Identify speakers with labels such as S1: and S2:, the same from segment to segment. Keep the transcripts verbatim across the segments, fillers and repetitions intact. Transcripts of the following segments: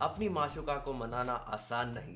S1: अपनी माशुका को मनाना आसान नहीं।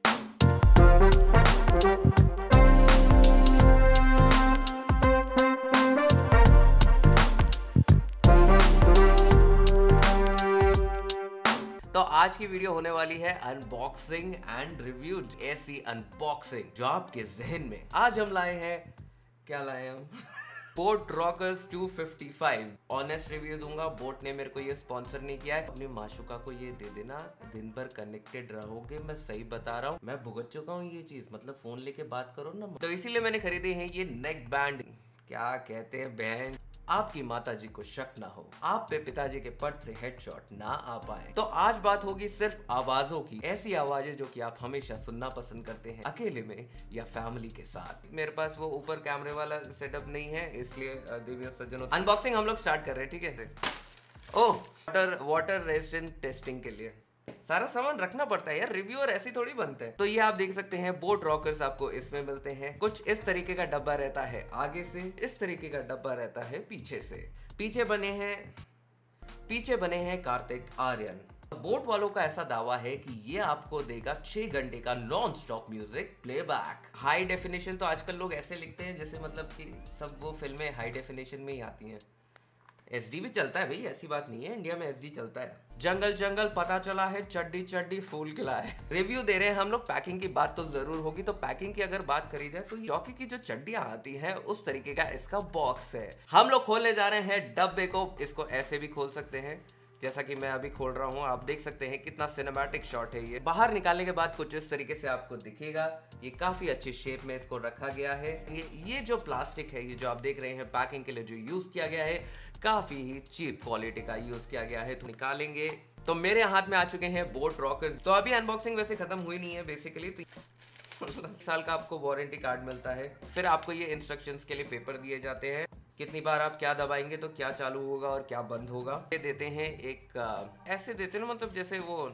S1: तो आज की वीडियो होने वाली है अनबॉक्सिंग एंड रिव्यू। ऐसी अनबॉक्सिंग जो आपके जहन में। आज हम लाए हैं, क्या लाए हम boAt rockers two fifty five. Honest review दूंगा, बोट ने मेरे को ये स्पॉन्सर नहीं किया है। अपनी माशुका को ये दे देना, दिन भर कनेक्टेड रहोगे। मैं सही बता रहा हूँ, मैं भुगत चुका हूँ ये चीज। मतलब फोन लेके बात करो ना, तो इसीलिए मैंने खरीदे हैं ये नेक बैंड। क्या कहते हैं बहन, आपकी माताजी को शक ना हो, आप पे पिताजी के पट से हेडशॉट ना आ पाए। तो आज बात होगी सिर्फ आवाजों की, ऐसी आवाजें जो कि आप हमेशा सुनना पसंद करते हैं, अकेले में या फैमिली के साथ। मेरे पास वो ऊपर कैमरे वाला सेटअप नहीं है, इसलिए देवी सज्जनों अनबॉक्सिंग हम लोग स्टार्ट कर रहे हैं, ठीक है। Oh, water water resistant testing के लिए सारा सामान रखना पड़ता है यार, रिव्यूअर ऐसी थोड़ी बनते हैं। तो ये आप देख सकते हैं बोट रॉकर्स आपको इसमें मिलते हैं। कुछ इस तरीके का डब्बा रहता है आगे से, इस तरीके का डब्बा रहता है पीछे से। पीछे बने हैं पीछे बने हैं कार्तिक आर्यन। बोट वालों का ऐसा दावा है कि ये आपको देगा छह घंटे का non stop music playback. High definition तो आजकल लोग ऐसे लिखते हैं जैसे मतलब कि सब वो फिल्में हाई डेफिनेशन में ही आती हैं। एसडी भी चलता है भाई, ऐसी बात नहीं है, इंडिया में एसडी चलता है। जंगल जंगल पता चला है, चड्डी चड्डी फूल खिला है। रिव्यू दे रहे हैं हम लोग, पैकिंग की बात तो जरूर होगी। तो पैकिंग की अगर बात करी जाए तो जॉकी की जो चड्डियां आती हैं उस तरीके का इसका बॉक्स है। हम लोग खोलने जा रहे हैं डब्बे को। इसको ऐसे भी खोल सकते हैं जैसा कि मैं अभी खोल रहा हूँ। आप देख सकते हैं कितना सिनेमैटिक शॉट है ये। बाहर निकालने के बाद कुछ इस तरीके से आपको दिखेगा। ये काफी अच्छी शेप में इसको रखा गया है। ये ये जो प्लास्टिक है, ये जो आप देख रहे हैं पैकिंग के लिए जो यूज किया गया है, काफी ही चीप क्वालिटी का यूज किया गया है। तो निकालेंगे तो मेरे हाथ में आ चुके हैं बोट रॉकर्स। तो अभी अनबॉक्सिंग वैसे खत्म हुई नहीं है बेसिकली। तो साल का आपको वारंटी कार्ड मिलता है, फिर आपको ये इंस्ट्रक्शंस के लिए पेपर दिए जाते हैं, कितनी बार आप क्या दबाएंगे तो क्या चालू होगा और क्या बंद होगा। ये देते हैं एक आ, ऐसे देते हैं मतलब जैसे वो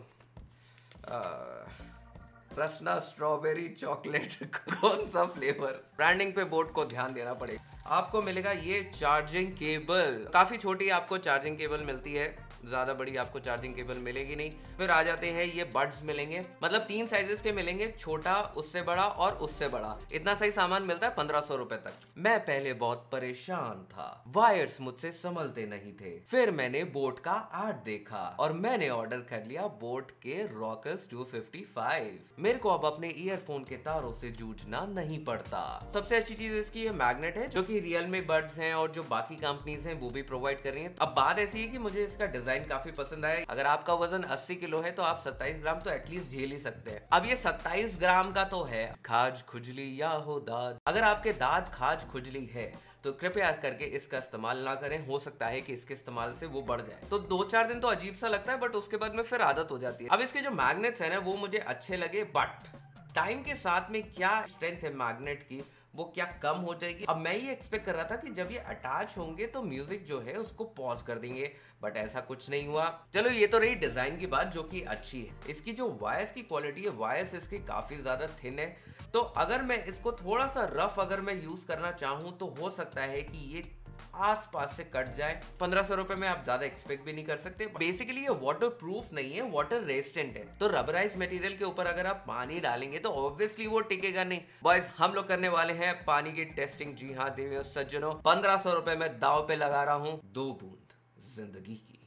S1: रसना स्ट्रॉबेरी चॉकलेट कौन सा फ्लेवर। ब्रांडिंग पे बोट को ध्यान देना पड़ेगा। आपको मिलेगा ये चार्जिंग केबल, काफी छोटी आपको चार्जिंग केबल मिलती है, ज्यादा बड़ी आपको चार्जिंग केबल मिलेगी नहीं। फिर आ जाते हैं ये बड्स मिलेंगे, मतलब तीन साइजेस के मिलेंगे, छोटा, उससे बड़ा और उससे बड़ा। इतना सही सामान मिलता है पंद्रह सौ रुपए तक। मैं पहले बहुत परेशान था, वायर्स मुझसे संभलते नहीं थे। फिर मैंने बोट का एड देखा और मैंने ऑर्डर कर लिया बोट के रॉकर्स टू फिफ्टी फाइव। मेरे को अब अपने ईयरफोन के तारों से जूझना नहीं पड़ता। सबसे अच्छी चीज इसकी ये मैग्नेट है जो कि रियलमी बड्स हैं और जो बाकी कंपनीज हैं वो भी प्रोवाइड कर रही हैं। अब बात ऐसी है कि मुझे इसका डिजाइन काफी पसंद आया। अगर आपका वजन अस्सी किलो है तो आप सत्ताईस ग्राम तो एटलीस्ट झेल ही सकते हैं। अब ये सत्ताईस ग्राम का तो है। खाज खुजली या हो दाद, अगर आपके दांत खाज खुजली है तो कृपया करके इसका इस्तेमाल ना करें। हो सकता है कि इसके इस्तेमाल से वो बढ़ जाए। तो दो चार दिन तो अजीब सा लगता है, बट उसके बाद में फिर आदत हो जाती है। अब इसके जो मैग्नेट्स है ना वो मुझे अच्छे लगे, बट टाइम के साथ में क्या स्ट्रेंथ है मैग्नेट की वो क्या कम हो जाएगी। अब मैं ये एक्सपेक्ट कर रहा था कि जब ये अटैच होंगे तो म्यूजिक जो है उसको पॉज कर देंगे, बट ऐसा कुछ नहीं हुआ। चलो ये तो रही डिजाइन की बात जो कि अच्छी है। इसकी जो वायर्स की क्वालिटी है, वायर्स इसकी काफी ज्यादा थिन है। तो अगर मैं इसको थोड़ा सा रफ अगर मैं यूज करना चाहूँ तो हो सकता है कि ये आसपास से कट जाए। पंद्रह सौ रुपए में आप ज्यादा एक्सपेक्ट भी नहीं कर सकते। बेसिकली ये वाटर प्रूफ नहीं है, वाटर रेजिस्टेंट है। तो रबराइज मटेरियल के ऊपर अगर आप पानी डालेंगे तो ऑब्वियसली वो टिकेगा नहीं। बॉयज, हम लोग करने वाले हैं पानी की टेस्टिंग। जी हाँ देवियों सज्जनों, पंद्रह सौ रुपए में दाव पे लगा रहा हूं दो बूंद जिंदगी की।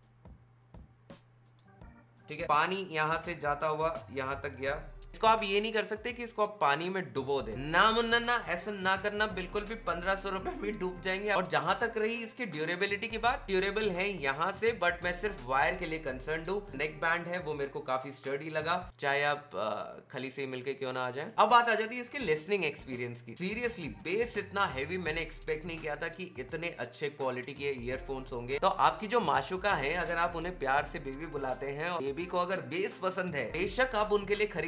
S1: ठीक है, पानी यहां से जाता हुआ यहां तक गया। इसको आप ये नहीं कर सकते कि इसको आप पानी में डुबो दें, ना मुन्ना ना, ऐसा ना करना बिल्कुल भी। पंद्रह सौ रुपए में डूब जाएंगे। और जहां तक रही इसकी ड्यूरेबिलिटी की बात, ड्यूरेबल है यहाँ से, बट मैं सिर्फ वायर के लिए कंसर्न हूँ। नेक बैंड है वो मेरे को काफी स्टर्डी लगा, चाहे आप आ, खली से मिलके क्यों ना आ जाए। अब बात आ जाती है इसके लिसनिंग एक्सपीरियंस की। सीरियसली बेस इतना हैवी मैंने एक्सपेक्ट नहीं किया था कि इतने अच्छे क्वालिटी के ईयरफोन्स होंगे। तो आपकी जो माशुका है, अगर आप उन्हें प्यार से बेबी बुलाते हैं और बेबी को अगर बेस पसंद है, बेशक आप उनके लिए खरीद सकते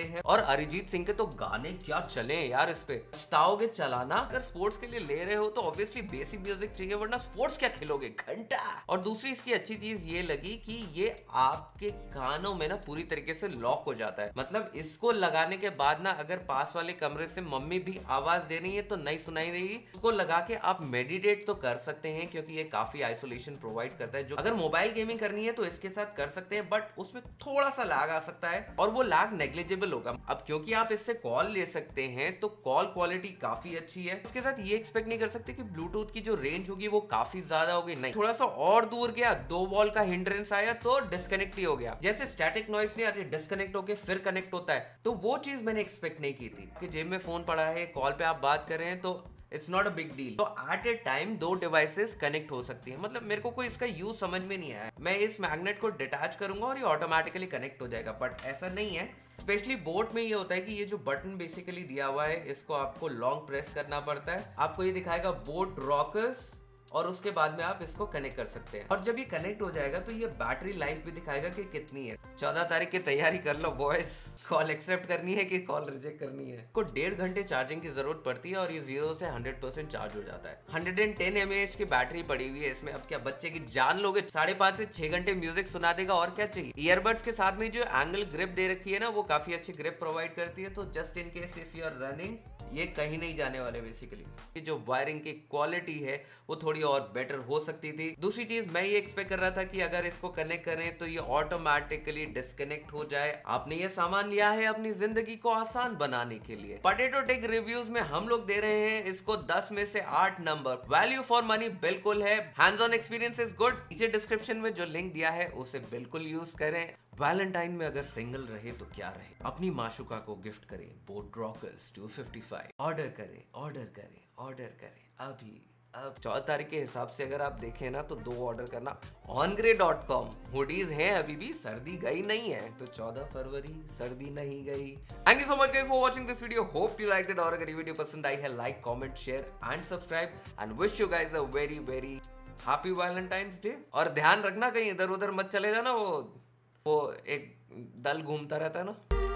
S1: हैं। और अरिजीत सिंह के तो गाने क्या चले यार, इस पे पछताओगे चलाना। अगर स्पोर्ट्स के लिए ले रहे हो तो ऑब्वियसली बेसिक म्यूजिक चाहिए, वरना स्पोर्ट्स क्या खेलोगे घंटा। और दूसरी इसकी अच्छी चीज ये लगी कि ये आपके कानों में ना पूरी तरीके से लॉक हो जाता है। मतलब इसको लगाने के बाद ना अगर पास वाले कमरे से मम्मी भी आवाज दे रही है तो नहीं सुनाई देगी। इसको लगा के आप मेडिटेट तो कर सकते हैं, क्योंकि ये काफी आइसोलेशन प्रोवाइड करता है। जो अगर मोबाइल गेमिंग करनी है तो इसके साथ कर सकते हैं, बट उसमें थोड़ा सा लैग आ सकता है और वो लैग नेग्लिजिबल होगा। अब क्योंकि आप इससे कॉल ले सकते हैं तो कॉल क्वालिटी काफी अच्छी है। इसके साथ ये एक्सपेक्ट नहीं कर सकते कि ब्लूटूथ की जो रेंज होगी वो काफी ज्यादा होगी, नहीं। थोड़ा सा और दूर गया, दो वॉल का हिंड्रेंस आया तो डिस्कनेक्ट ही हो गया। जैसे स्टैटिक नॉइस नहीं आती, डिस्कनेक्ट होके फिर कनेक्ट होता है, तो वो चीज मैंने एक्सपेक्ट नहीं की थी। कि जेब में फोन पड़ा है, कॉल पे आप बात कर रहे हैं तो it's not a big deal. तो एट ए टाइम दो डिवाइसेस कनेक्ट हो सकती है। मतलब मेरे को कोई इसका यूज समझ में नहीं आया। मैं इस मैग्नेट को डिटैच करूंगा और ये ऑटोमेटिकली कनेक्ट हो जाएगा, बट ऐसा नहीं है। स्पेशली बोट में ये होता है कि ये जो बटन बेसिकली दिया हुआ है इसको आपको लॉन्ग प्रेस करना पड़ता है। आपको ये दिखाएगा बोट रॉकर्स और उसके बाद में आप इसको कनेक्ट कर सकते हैं। और जब ये कनेक्ट हो जाएगा तो ये बैटरी लाइफ भी दिखाएगा कि कितनी है। चौदह तारीख की तैयारी कर लो बॉयज, कॉल एक्सेप्ट करनी है कि कॉल रिजेक्ट करनी है। को डेढ़ घंटे चार्जिंग की जरूरत पड़ती है और ये जीरो से हंड्रेड परसेंट चार्ज हो जाता है। Hundred and ten M A H की बैटरी पड़ी हुई है इसमें। अब क्या बच्चे की जान लोगे? साढ़े पांच से छह घंटे म्यूजिक सुना देगा, और क्या चाहिए। ईयरबड्स के साथ में जो एंगल ग्रिप दे रखी है ना, वो काफी अच्छी ग्रिप प्रोवाइड करती है। तो just in case if you are running, ये कहीं नहीं जाने वाले बेसिकली। ये जो वायरिंग की क्वालिटी है वो थोड़ी और बेटर हो सकती थी। दूसरी चीज मैं ये एक्सपेक्ट कर रहा था कि अगर इसको कनेक्ट करें तो ये ऑटोमेटिकली डिस्कनेक्ट हो जाए। आपने ये सामान लिया है अपनी जिंदगी को आसान बनाने के लिए। पोटैटो टेक रिव्यूज में हम लोग दे रहे हैं इसको दस में से आठ नंबर। वैल्यू फॉर मनी बिल्कुल है, hands on experience is good. नीचे डिस्क्रिप्शन में जो लिंक दिया है उसे बिल्कुल यूज करें। वैलेंटाइन में अगर सिंगल रहे तो क्या रहे, अपनी माशुका को गिफ्ट करें boAt rockers two fifty five. Order करें ऑर्डर करें ऑर्डर करें अभी। अब चौदह तारीख के हिसाब से अगर आप देखें ना तो दो ऑर्डर करना। ऑनग्रे डॉट कॉम हुडीज हैं अभी भी, सर्दी गई नहीं है। तो चौदह फरवरी सर्दी नहीं गई। Thank you so much guys for watching this video. Hope you liked it. और अगर ये वीडियो पसंद आई है, like comment share and subscribe and wish you guys a very very happy Valentine's day. और ध्यान रखना कहीं इधर उधर मत चले जाना, वो वो एक दल घूमता रहता है ना।